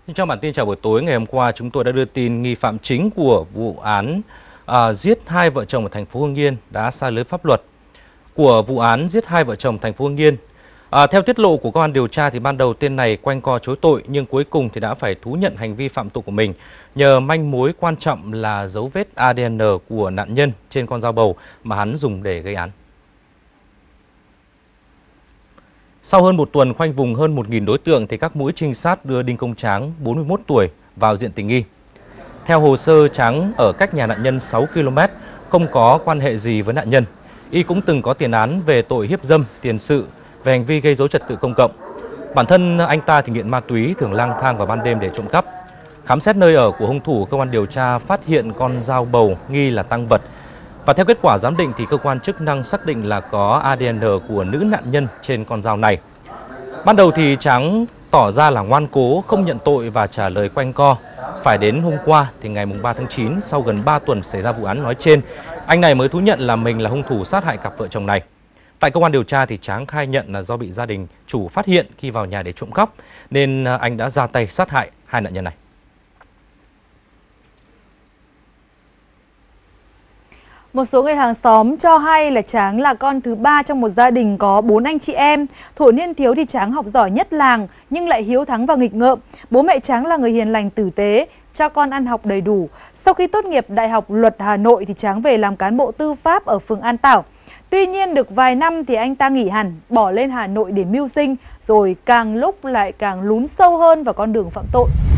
Trong bản tin chào buổi tối ngày hôm qua, chúng tôi đã đưa tin nghi phạm chính của vụ án giết hai vợ chồng ở thành phố Hưng Yên đã xa lưới pháp luật. Của vụ án giết hai vợ chồng thành phố Hưng Yên, theo tiết lộ của cơ quan điều tra thì ban đầu tên này quanh co chối tội nhưng cuối cùng thì đã phải thú nhận hành vi phạm tội của mình nhờ manh mối quan trọng là dấu vết ADN của nạn nhân trên con dao bầu mà hắn dùng để gây án. Sau hơn một tuần khoanh vùng hơn 1.000 đối tượng thì các mũi trinh sát đưa Đinh Công Tráng, 41 tuổi, vào diện tình nghi. Theo hồ sơ, Tráng ở cách nhà nạn nhân 6 km, không có quan hệ gì với nạn nhân. Y cũng từng có tiền án về tội hiếp dâm, tiền sự, về hành vi gây rối trật tự công cộng. Bản thân anh ta thì nghiện ma túy, thường lang thang vào ban đêm để trộm cắp. Khám xét nơi ở của hung thủ, cơ quan điều tra phát hiện con dao bầu nghi là tang vật. Và theo kết quả giám định thì cơ quan chức năng xác định là có ADN của nữ nạn nhân trên con dao này. Ban đầu thì Tráng tỏ ra là ngoan cố, không nhận tội và trả lời quanh co. Phải đến hôm qua thì ngày 3 tháng 9, sau gần 3 tuần xảy ra vụ án nói trên, anh này mới thú nhận là mình là hung thủ sát hại cặp vợ chồng này. Tại cơ quan điều tra thì Tráng khai nhận là do bị gia đình chủ phát hiện khi vào nhà để trộm cắp nên anh đã ra tay sát hại hai nạn nhân này. Một số người hàng xóm cho hay là Tráng là con thứ ba trong một gia đình có 4 anh chị em. Thuở niên thiếu thì Tráng học giỏi nhất làng nhưng lại hiếu thắng và nghịch ngợm. Bố mẹ Tráng là người hiền lành tử tế, cho con ăn học đầy đủ. Sau khi tốt nghiệp Đại học Luật Hà Nội thì Tráng về làm cán bộ tư pháp ở phường An Tảo. Tuy nhiên được vài năm thì anh ta nghỉ hẳn, bỏ lên Hà Nội để mưu sinh, rồi càng lúc lại càng lún sâu hơn vào con đường phạm tội.